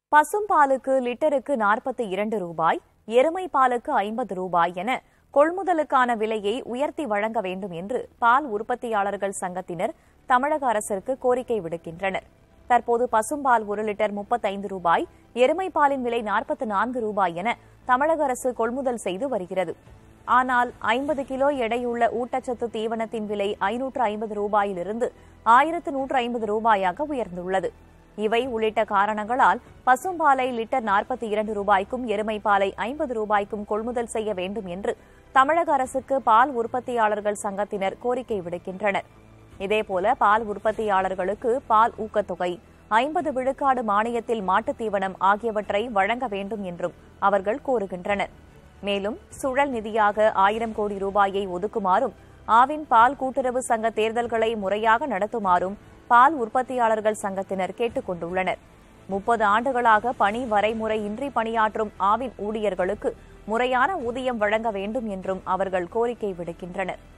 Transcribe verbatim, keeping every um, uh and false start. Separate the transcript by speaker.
Speaker 1: பசும்பாலுக்கு லிட்டருக்கு நாற்பத்தி இரண்டு ரூபாய், எருமை பாலுக்கு ஐம்பது ரூபாய் என கொள்முதலுக்கான விலையை உயர்த்தி வழங்க வேண்டும் என்று பால் உற்பத்தியாளர்கள் சங்கத்தினர் தமிழக அரசிற்கு கோரிக்கை விடுக்கின்றனர். தற்போது பசும்பால் ஒரு லிட்டர் முப்பத்தைந்து ரூபாய், எருமை பாலின் விலை நாற்பத்தி நான்கு ரூபாய் என தமிழக அரசு கொள்முதல் செய்து வருகிறது. ஆனால் ஐம்பது கிலோ எடையுள்ள ஊட்டச்சத்து தீவனத்தின் விலை ஐநூற்று ஐம்பது ரூபாயிலிருந்து ஆயிரத்து நூற்று ஐம்பது ரூபாயாக உயர்ந்துள்ளது. இவை உள்ளிட்ட காரணங்களால் பசும்பாலை லிட்டர் நாற்பத்தி இரண்டு ரூபாய்க்கும், எருமை பாலை ஐம்பது ரூபாய்க்கும் கொள்முதல் செய்ய வேண்டும் என்று தமிழக அரசுக்கு பால் உற்பத்தியாளர்கள் சங்கத்தினர் கோரிக்கை விடுக்கின்றனர். இதேபோல பால் உற்பத்தியாளர்களுக்கு பால் ஊக்கத்தொகை, ஐம்பது விழுக்காடு மானியத்தில் மாட்டுத் தீவனம் ஆகியவற்றை வழங்க வேண்டும் என்றும் அவர்கள் கோருகின்றனர். மேலும் சுழல் நிதியாக ஆயிரம் கோடி ரூபாயை ஒதுக்குமாறும், ஆவின் பால் கூட்டுறவு சங்க தேர்தல்களை முறையாக நடத்துமாறும் பால் உற்பத்தியாளர்கள் சங்கத்தினர் கேட்டுக் கொண்டுள்ளனர். முப்பது ஆண்டுகளாக பணி வரைமுறையின்றி பணியாற்றும் ஆவின் ஊழியர்களுக்கு முறையான ஊதியம் வழங்க வேண்டும் என்றும் அவர்கள் கோரிக்கை விடுக்கின்றனர்.